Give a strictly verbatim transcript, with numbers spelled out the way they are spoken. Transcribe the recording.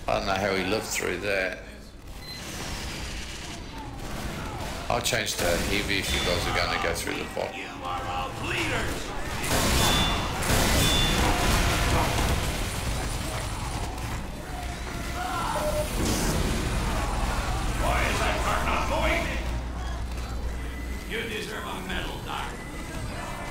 I don't know how he lived through that. I'll change to heavy if you guys are going to go through the bot. You are all bleeders! Why is that cart not going? You deserve a medal.